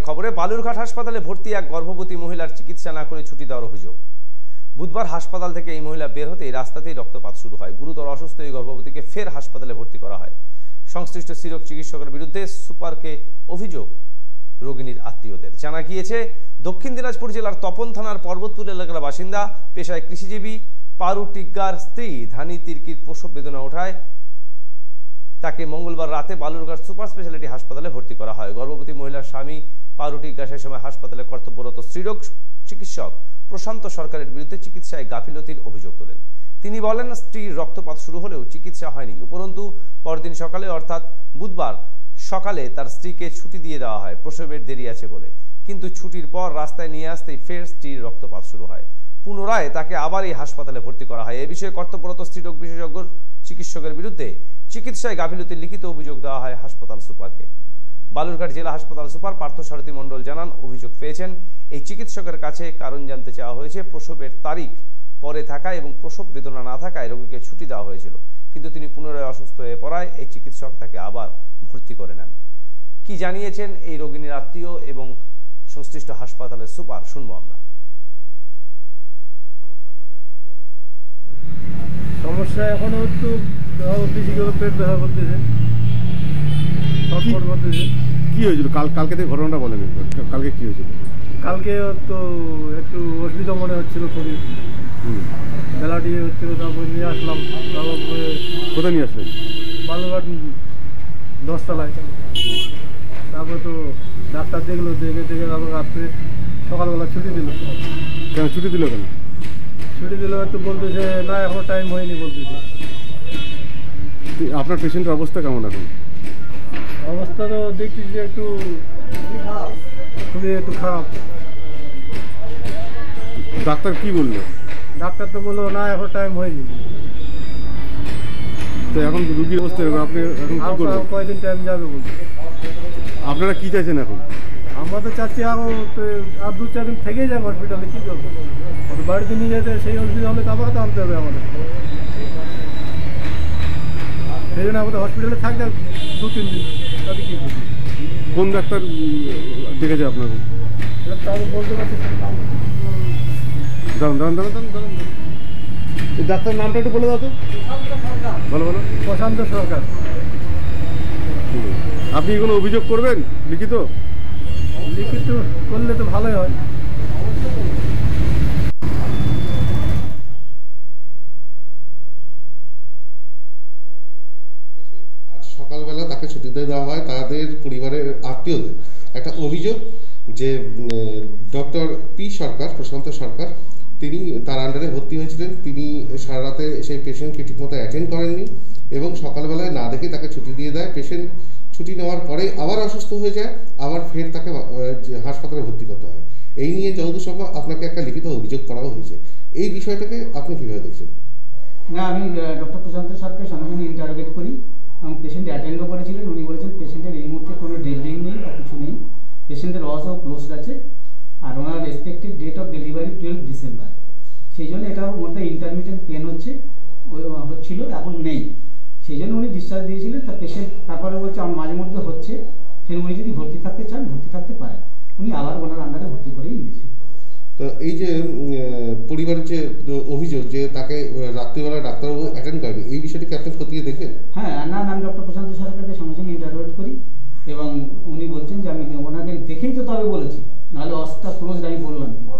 খবরে বালুরঘাট হাসপাতালে ভর্তি এক গর্ভবতী মহিলার চিকিৎসা না করে ছুটি দেওয়ার অভিযোগ। বুধবার হাসপাতাল থেকে এই মহিলা বের হতেই রাস্তাতেই রক্তপাত শুরু হয়। গুরুতর অসুস্থ এই গর্ভবতীকে ফের হাসপাতালে ভর্তি করা হয়। সংশ্লিষ্ট স্ত্রীরোগ চিকিৎসকের বিরুদ্ধে সুপারকে অভিযোগ রোগিনীর আত্মীয়দের। জানা গিয়েছে, দক্ষিণ দিনাজপুর জেলার তপন থানার পর্বতপুর এলাকার বাসিন্দা, পেশায় কৃষিজীবী পারু টিগ্গার স্ত্রী ধানি তির্কির প্রসব বেদনা ওঠায় তাকে মঙ্গলবার রাতে বালুরঘাট সুপার স্পেশালিটি হাসপাতালে ভর্তি করা হয়। গর্ভবতী মহিলার স্বামী পারু টিগ্গা সেই সময় হাসপাতালে কর্তব্যরত স্ত্রীরোগ চিকিৎসক প্রশান্ত সরকারের বিরুদ্ধে চিকিৎসায় গাফিলতির অভিযোগ তোলেন। তিনি বলেন, স্ত্রীর রক্তপাত শুরু হলেও চিকিৎসা হয়নি। উপরন্তু পরদিন সকালে অর্থাৎ বুধবার সকালে তার স্ত্রীকে ছুটি দিয়ে দেওয়া হয় প্রসবের দেরি আছে বলে। কিন্তু ছুটির পর রাস্তায় নিয়ে আসতেই ফের স্ত্রীর রক্তপাত শুরু হয়। পুনরায় তাকে আবার এই হাসপাতালে ভর্তি করা হয়। এ বিষয়ে কর্তব্যরত স্ত্রীরোগ বিশেষজ্ঞ চিকিৎসকের বিরুদ্ধে চিকিৎসায় গাফিলতির লিখিত অভিযোগ দেওয়া হয় হাসপাতাল সুপারকে। বালুরঘাট জেলা হাসপাতাল সুপার পার্থসারথী মণ্ডল জানান, অভিযোগ পেয়েছেন এই চিকিৎসকের কাছে কারণ জানতে চাওয়া হয়েছে। প্রসবের তারিখ পরে থাকায় এবং প্রসব বেদনা না থাকায় রোগীকে ছুটি দেওয়া হয়েছিল, কিন্তু তিনি পুনরায় অসুস্থ হয়ে পড়ায় এই চিকিৎসক তাকে আবার ভর্তি করে নেন। কি জানিয়েছেন এই রোগিনীর আত্মীয় এবং সংশ্লিষ্ট হাসপাতালের সুপার, শুনবো আমরা। সমস্যা এখনো একটু বেশি করে পেট ব্যথা করতেছে, কি হয়েছিল কালকে থেকে ঘটনাটা বলেন। কালকে কি হয়েছিল? কালকে তো একটু অসুবিধা মনে হচ্ছিল খুবই, বেলাটি হচ্ছিল, তারপর নিয়ে আসলাম। তারপরে কোথায় নিয়ে আসলেন? বালুরঘাট 10 তলায়। তারপর তো ডাক্তার দেখলো, দেখে তারপর রাত্রে সকালবেলা ছুটি দিল। কেন ছুটি দিল? কেন ছুটি দিল? একটু বলতেছে না এখনো টাইম হয়নি বলতেছে। আপনার পেশেন্টের অবস্থা কেমন এখন? অবস্থা তো দেখছি যে একটু খুবই একটু খারাপ। ডাক্তার কি বললো? ডাক্তার তো বললো না এখন টাইম হয়নি। তো এখন রুগীর অবস্থা আপনি এখন কি করবেন? কয়দিন টাইম যাবে বলতে। আপনারা কি চাইছেন এখন? আমরা তো চাচ্ছি আর 2-4 দিন থেকেই যাবে হসপিটালে। কী করবো, বাড়িতে নিয়ে যেতে সেই অসুবিধা হলে তারপরে তো আনতে হবে আমাদের। সেই জন্য আমাদের হসপিটালে থাকতে 2-3 দিন। তাতে কী করবো? কোন ডাক্তার দেখেছে আপনার? তারপর বলতে পারছি দাঁড়ান। এই ডাক্তার নামটা একটু বলে দাও তো। বলো। প্রশান্ত সরকার। আপনি কোনো অভিযোগ করবেন লিখিত করলে তো ভালোই হয়। আজ সকালবেলা তাকে ছুটি দেওয়া হয় তাদের পরিবারের আত্মীয়দের। একটা অভিযোগ যে ডক্টর পি সরকার, প্রশান্ত সরকার, তিনি তার আন্ডারে ভর্তি হয়েছিলেন। তিনি সারা রাতে সেই পেশেন্টকে ঠিকমতো অ্যাটেন্ড করেননি এবং সকালবেলায় না দেখে তাকে ছুটি দিয়ে দেয়। পেশেন্ট ছুটি নেওয়ার পরে আবার অসুস্থ হয়ে যায়, আবার ফের তাকে হাসপাতালে ভর্তি করতে হয়। এই নিয়ে যতদূর সম্ভব আপনাকে একটা লিখিত অভিযোগ করাও হয়েছে। এই বিষয়টাকে আপনি কীভাবে দেখছেন? না, আমি ডক্টর প্রশান্ত সরকারের সঙ্গে সঙ্গে ইন্টারোগেট করি এবং পেশেন্ট অ্যাটেন্ডও করেছিলেন। উনি বলেছেন পেশেন্টের এই মুহূর্তে কোনো ডেডলিং নেই বা কিছু নেই, পেশেন্টের অসও ক্লোজড আছে, আর ওনার expected date of delivery 12 December. সেই জন্য এটার মধ্যে ইন্টারমিটেন্ট পেন হচ্ছিল, এখন নেই। সেই জন্য উনি ডিসচার্জ দিয়েছিলেন। তার পেশেন্ট তারপরে বলছে আমার মাঝে মধ্যে হচ্ছে, সেখানে উনি যদি ভর্তি থাকতে চান ভর্তি থাকতে পারেন। উনি আবার ওনার আন্ডারে ভর্তি করেই নিয়েছেন। তো এই যে পরিবারের যে অভিযোগ যে তাকে রাত্রিবেলা ডাক্তারবাবু অ্যাটেন্ড করেনি, এই বিষয়টিকে আপনি খতিয়ে দেখবেন? হ্যাঁ, না, আমি ডক্টর প্রশান্ত সরকারকে সঙ্গে সঙ্গে ইন্টারোগেট করি এবং উনি বলছেন যে আমি ওনাকে দেখেই তো তবে বলেছি, নাহলে অসটা ক্লোজ আমি বললাম কি।